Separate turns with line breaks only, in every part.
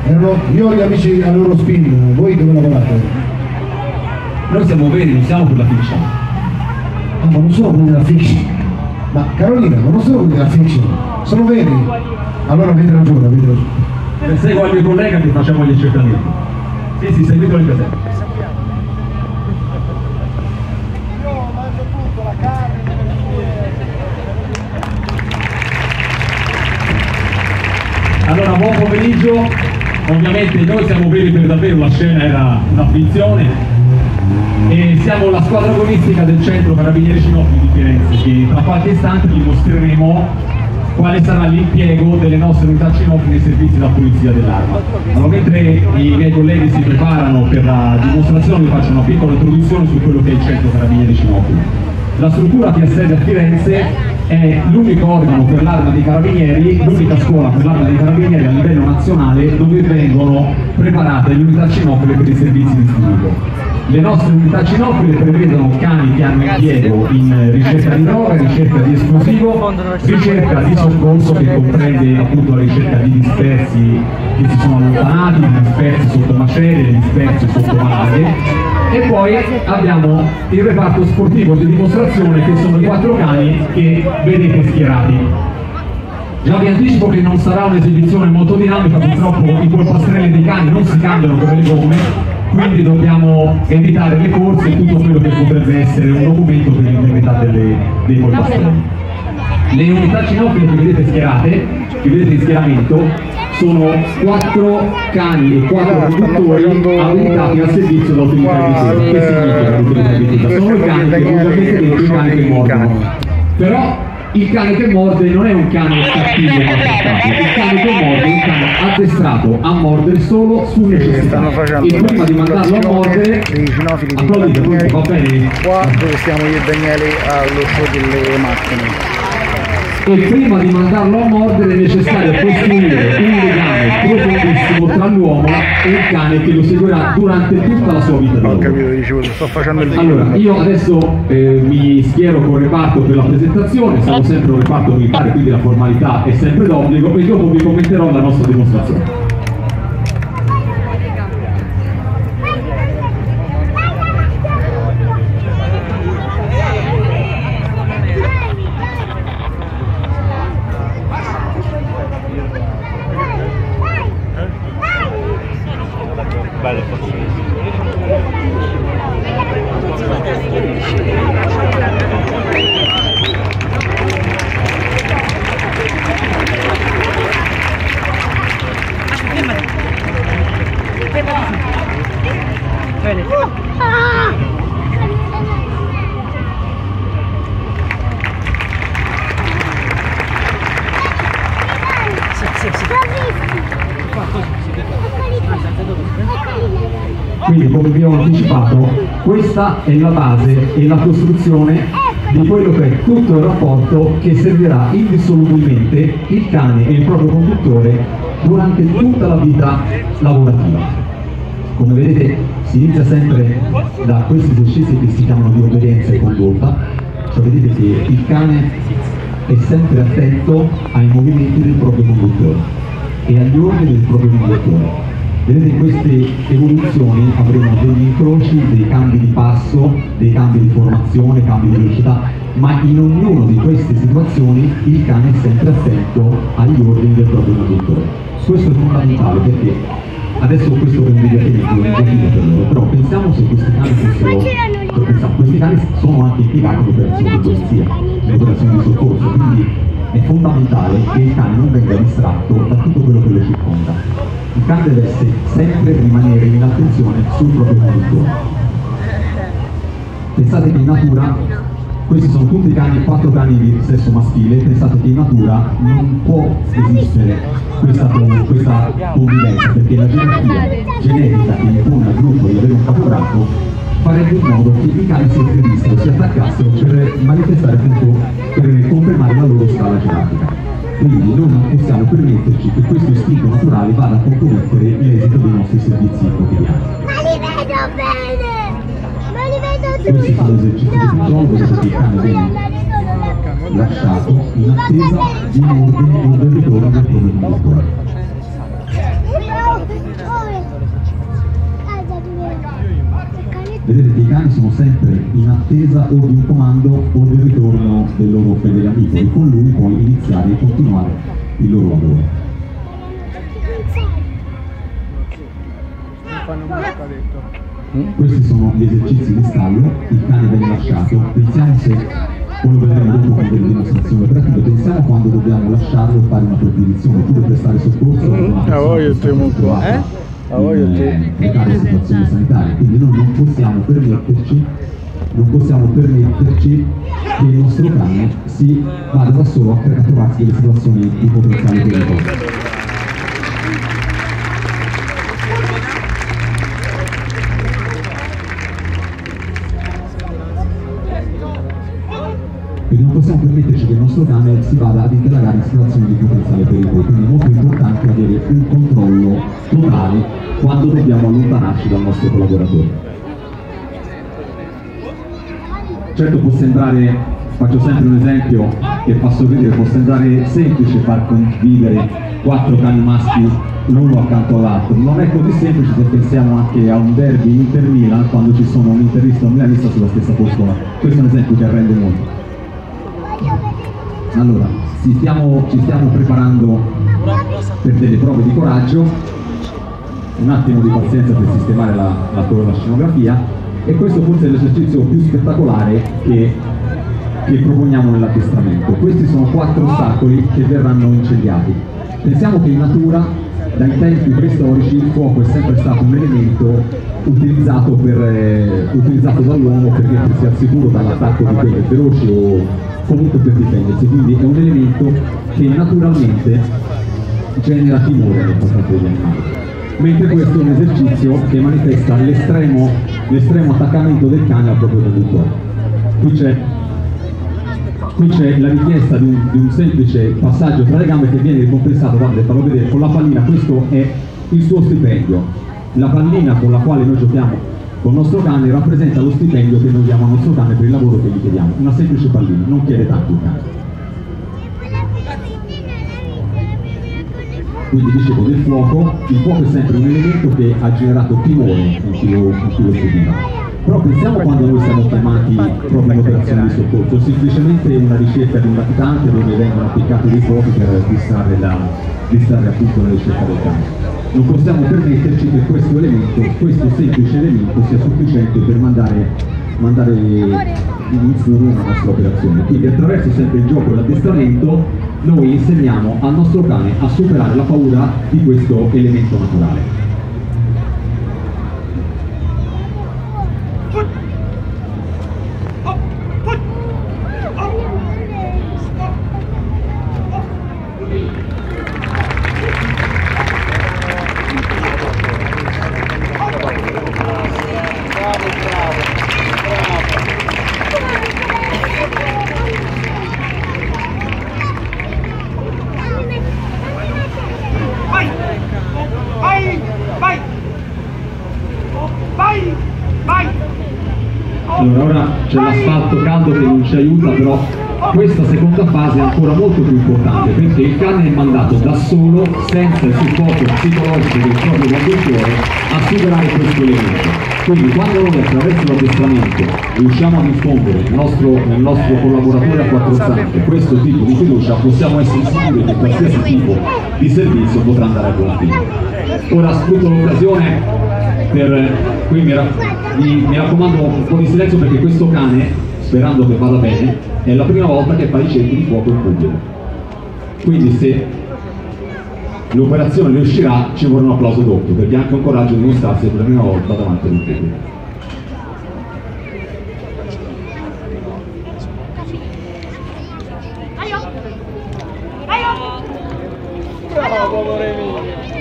Io ho gli amici all'Eurospin, voi dove lavorate?
Noi siamo veri, non siamo per la fiction.
Ah, ma non sono quelli della fiction. Ma Carolina, ma non sono quelli della fiction, sono veri. Allora avete ragione, avete ragione.
Seguo al mio collega che facciamo gli accertamenti. Sì, seguitelo in presente.
Io mangio tutto, la carne.
Allora, buon pomeriggio. Ovviamente noi siamo veri per davvero, la scena era una finzione e siamo la squadra agonistica del centro Carabinieri Cinofili di Firenze, che tra qualche istante vi mostreremo quale sarà l'impiego delle nostre unità Cinofili nei servizi della polizia dell'arma. Allora, mentre i miei colleghi si preparano per la dimostrazione, vi faccio una piccola introduzione su quello che è il centro Carabinieri Cinofili. La struttura che ha sede a Firenze è l'unico organo per l'Arma dei Carabinieri, l'unica scuola per l'Arma dei Carabinieri a livello nazionale dove vengono preparate le unità cinofile per i servizi di istituto. Le nostre unità cinofile prevedono cani che hanno impiego in ricerca di droga, ricerca di esplosivo, ricerca di soccorso che comprende appunto la ricerca di dispersi che si sono allontanati, di dispersi sotto macerie, di dispersi sotto valaghe. E poi abbiamo il reparto sportivo di dimostrazione che sono i 4 cani che vedete schierati. Già vi anticipo che non sarà un'esibizione molto dinamica, purtroppo i polpastrelli dei cani non si cambiano come le gomme, quindi dobbiamo evitare le corse e tutto quello che potrebbe essere un documento per l'integrità dei polpastrelli. Le unità cinofile che vedete schierate, che vedete in schieramento, sono 4 cani e 4 conduttori abilitati al servizio dell'autorità di difesa. Che significa l'autorità di difesa? Sono i cani che ovviamente detto i cani che mordono. Però il cane che morde non è un cane cattivo o maltrattato, il cane che morde è un cane addestrato a mordere solo su necessità. E prima di mandarlo a mordere, applaudite, va bene?
Qua dove stiamo io e Daniele allo show delle macchine.
E prima di mandarlo a mordere è necessario costruire un legame profondissimo tra l'uomo e il cane che lo seguirà durante tutta la sua vita.
Ho capito, dicevo, sto facendo il video.
Allora, io adesso mi schiero con il reparto per la presentazione, siamo sempre un reparto militare, quindi la formalità è sempre d'obbligo, e dopo vi commenterò la nostra dimostrazione. Quindi, come vi ho anticipato, questa è la base e la costruzione di quello che è tutto il rapporto che servirà indissolubilmente il cane e il proprio conduttore durante tutta la vita lavorativa. Come vedete, si inizia sempre da questi esercizi che si chiamano di obbedienza e condotta, cioè vedete che il cane è sempre attento ai movimenti del proprio conduttore e agli ordini del proprio conduttore. Vedete, in queste evoluzioni avremo degli incroci, dei cambi di passo, dei cambi di formazione, cambi di velocità, ma in ognuna di queste situazioni il cane è sempre attento agli ordini del proprio conduttore. Questo è fondamentale perché adesso questo è un mediativo per loro, però pensiamo se questi cani fossero, questi cani sono anche impiegati in operazioni di polizia, in operazioni di soccorso, quindi è fondamentale che il cane non venga distratto da tutto quello che lo circonda. Il cane deve sempre rimanere in attenzione sul proprio conduttore. Pensate che in natura, questi sono tutti cani, 4 cani di sesso maschile, pensate che in natura non può esistere questa convivenza, perché la gerarchia genetica che impone al gruppo di avere un caporango farebbe in modo che i cani si aggredissero, si attaccassero per manifestare appunto, per confermare la loro scala gerarchica. Quindi noi non possiamo permetterci che questo istinto naturale vada a compromettere l'esito dei nostri servizi quotidiani.
Ma li vedo bene! Ma li vedo tutti!
Questi sono esercizi di controllo perché il cane viene lasciato in attesa di un ordine o del ritorno del proprio conduttore.
Vedete che i cani sono sempre in attesa o di un comando o del ritorno del loro fedele amico e con lui poi iniziare e continuare il loro lavoro. Questi sono gli esercizi di stallo, il cane viene lasciato, pensiamo se, poi lo vedremo dopo con delle dimostrazioni operative, pensiamo quando dobbiamo lasciarlo e fare una perquisizione, tu devi prestare soccorso a una persona in precarie situazioni sanitarie, quindi noi non possiamo permetterci che il nostro cane si vada da solo a trovarsi delle situazioni di potenziale pericolo. Quindi non possiamo permetterci che il nostro cane si vada ad interrogare in situazioni di potenziale pericolo, quindi è molto importante avere un controllo totale quando dobbiamo allontanarci dal nostro collaboratore. Certo può sembrare, faccio sempre un esempio che fa sorridere, può sembrare semplice far convivere 4 cani maschi l'uno accanto all'altro, non è così semplice se pensiamo anche a un derby Inter-Milan quando ci sono un interista e un milanista sulla stessa poltrona. Questo è un esempio che rende molto. Allora, ci stiamo preparando per delle prove di coraggio, un attimo di pazienza per sistemare la scenografia, e questo forse è l'esercizio più spettacolare che proponiamo nell'addestramento. Questi sono 4 ostacoli che verranno incendiati. Pensiamo che in natura, dai tempi preistorici, il fuoco è sempre stato un elemento utilizzato dall'uomo perché sia sicuro dall'attacco di quelle feroci o comunque per difendersi, quindi è un elemento che naturalmente genera timore nei confronti degli animali. Mentre questo è un esercizio che manifesta l'estremo attaccamento del cane al proprio conduttore. Qui c'è la richiesta di un semplice passaggio tra le gambe che viene ricompensato, guardate, farò vedere, con la pallina. Questo è il suo stipendio. La pallina con la quale noi giochiamo con il nostro cane rappresenta lo stipendio che noi diamo al nostro cane per il lavoro che gli chiediamo. Una semplice pallina, non chiede tanto il cane. Quindi dicevo del fuoco, il fuoco è sempre un elemento che ha generato timore in chi lo seguiva. Però pensiamo quando noi siamo chiamati proprio in operazione di soccorso, semplicemente una ricerca di un latitante dove vengono appiccati dei fuochi per distrarre appunto la ricerca del cane. Non possiamo permetterci che questo semplice elemento sia sufficiente per mandare in fumo la nostra operazione. Quindi attraverso sempre il gioco e l'addestramento noi insegniamo al nostro cane a superare la paura di questo elemento naturale. Allora, ora c'è l'asfalto caldo che non ci aiuta, però questa seconda fase è ancora molto più importante perché il cane è mandato da solo, senza il supporto psicologico del proprio conduttore, a superare questo elemento. Quindi quando noi attraverso l'addestramento riusciamo a diffondere nel nostro collaboratore a 4 zampe questo tipo di fiducia, possiamo essere sicuri che qualsiasi tipo di servizio potrà andare a buon fine. Ora sfrutto l'occasione qui mi raccomando un po' di silenzio perché questo cane, sperando che vada bene, è la prima volta che fa i cerchi di fuoco in pubblico. Quindi se l'operazione riuscirà ci vorrà un applauso doppio, perché è anche un coraggio di dimostrarsi per la prima volta davanti al pubblico.
Bravo, amore mio!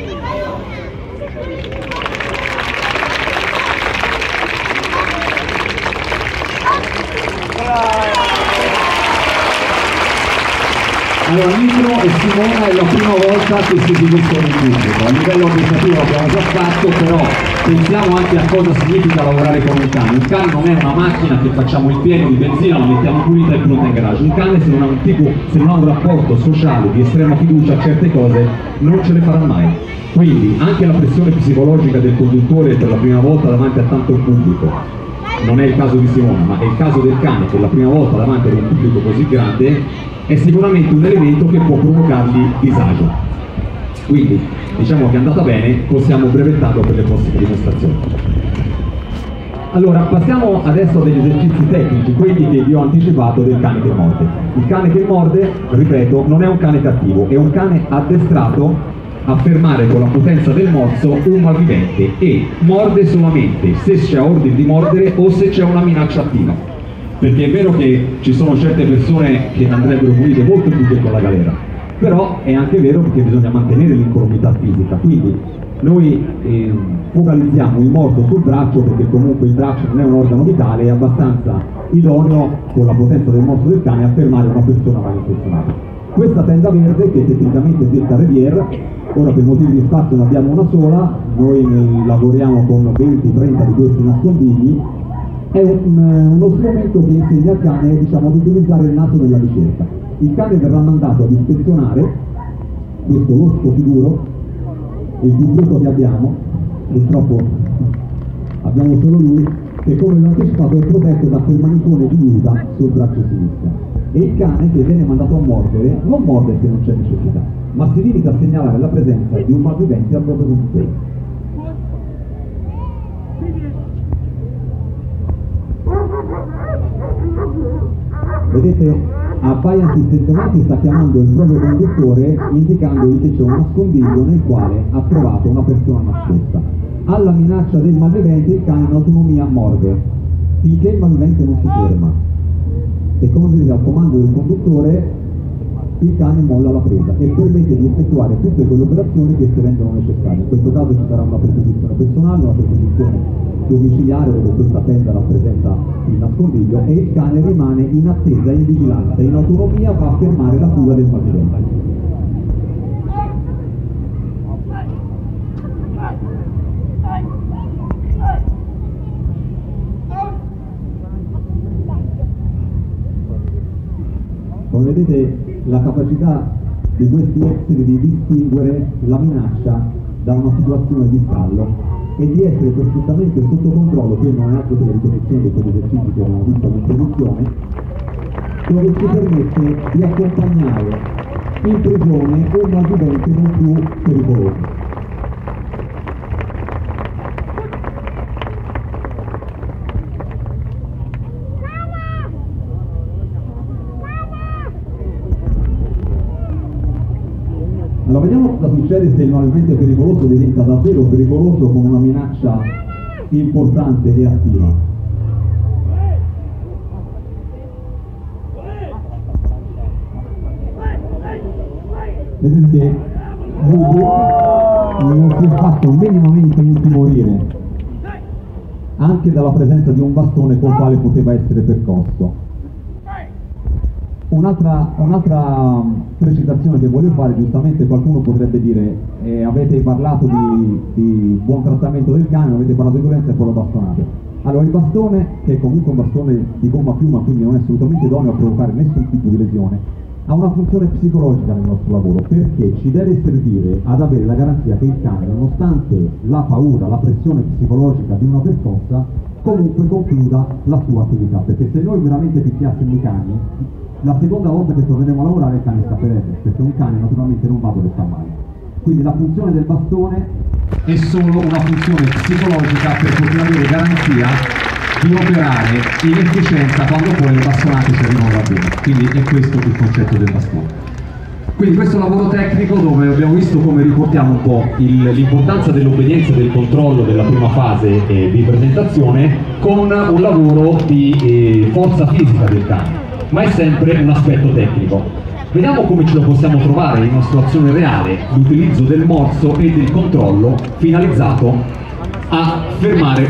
Allora Nino e Simona è la prima volta che si esibiscono in pubblico. A livello organizzativo l'abbiamo già fatto, però pensiamo anche a cosa significa lavorare con un cane. Un cane non è una macchina che facciamo il pieno di benzina, la mettiamo pulita e pronta in garage. Un cane se non ha un rapporto sociale di estrema fiducia a certe cose non ce le farà mai. Quindi anche la pressione psicologica del conduttore per la prima volta davanti a tanto pubblico,
non è il caso di Simona, ma è il caso del cane per la prima volta davanti ad un pubblico così grande, è sicuramente un elemento che può provocargli disagio. Quindi diciamo che è andata bene, possiamo brevettarlo per le prossime dimostrazioni. Allora, passiamo adesso a degli esercizi tecnici, quelli che vi ho anticipato del cane che morde. Il cane che morde, ripeto, non è un cane cattivo, è un cane addestrato a fermare con la potenza del morso un malvivente e morde solamente se c'è ordine di mordere o se c'è una minaccia attiva. Perché è vero che ci sono certe persone che andrebbero punite molto più che con la galera, però è anche vero che bisogna mantenere l'incolumità fisica, quindi noi focalizziamo il morso sul braccio perché comunque il braccio non è un organo vitale, è abbastanza idoneo con la potenza del morso del cane a fermare una persona malintenzionata. Questa tenda verde, che tecnicamente è detta Revier, ora per motivi di spazio ne abbiamo una sola, noi lavoriamo con 20-30 di questi nascondigli, è uno strumento che insegna al cane, diciamo, ad utilizzare il naso nella ricerca. Il cane verrà mandato ad ispezionare questo losco figuro, il più brutto che abbiamo, purtroppo abbiamo solo lui, che come vi ho anticipato è protetto da quel manicone di juta sul braccio sinistro. E il cane che viene mandato a mordere non morde se non c'è necessità, ma si limita a segnalare la presenza di un malvivente al proprio conduttore. Vedete, appaia insistentemente, sta chiamando il proprio conduttore, indicandogli che c'è un nascondiglio nel quale ha trovato una persona nascosta. Alla minaccia del malvivente il cane in autonomia morde, finché il malvivente non si ferma. E come vedete al comando del conduttore il cane molla la presa e permette di effettuare tutte quelle operazioni che si rendono necessarie. In questo caso ci sarà una perquisizione personale, una perquisizione domiciliare dove questa tenda rappresenta il nascondiglio e il cane rimane in attesa, in vigilanza, in autonomia, va a fermare la fuga del malvivente. Come vedete, la capacità di questi esseri di distinguere la minaccia da una situazione di stallo e di essere perfettamente sotto controllo, che non è altro che la ripetizione di quegli esercizi che abbiamo visto all'introduzione, dove ci permette di accompagnare in prigione un malvivente non più pericoloso. Allora, vediamo cosa succede se il malvivente pericoloso diventa davvero pericoloso con una minaccia importante e attiva. Vedete che Bubu non si è fatto minimamente intimorire anche dalla presenza di un bastone col quale poteva essere percosso. Un'altra precisazione che voglio fare, giustamente qualcuno potrebbe dire avete parlato di buon trattamento del cane, non avete parlato di violenza e poi lo bastonate. Allora il bastone, che è comunque un bastone di gomma piuma, quindi non è assolutamente idoneo a provocare nessun tipo di lesione, ha una funzione psicologica nel nostro lavoro, perché ci deve servire ad avere la garanzia che il cane, nonostante la paura, la pressione psicologica di una percossa, comunque concluda la sua attività, perché se noi veramente picchiassimo i cani, la seconda volta che torneremo a lavorare il cane scapperebbe, perché un cane naturalmente non va dove sta male. Quindi la funzione del bastone è solo una funzione psicologica per poter avere garanzia di operare in efficienza quando poi le bastonate ci arrivano da bene. Quindi è questo il concetto del bastone. Quindi questo è un lavoro tecnico dove abbiamo visto come riportiamo un po' l'importanza dell'obbedienza e del controllo della prima fase di presentazione con un lavoro di forza fisica del cane, ma è sempre un aspetto tecnico. Vediamo come ce lo possiamo trovare in una situazione reale, l'utilizzo del morso e del controllo finalizzato a fermare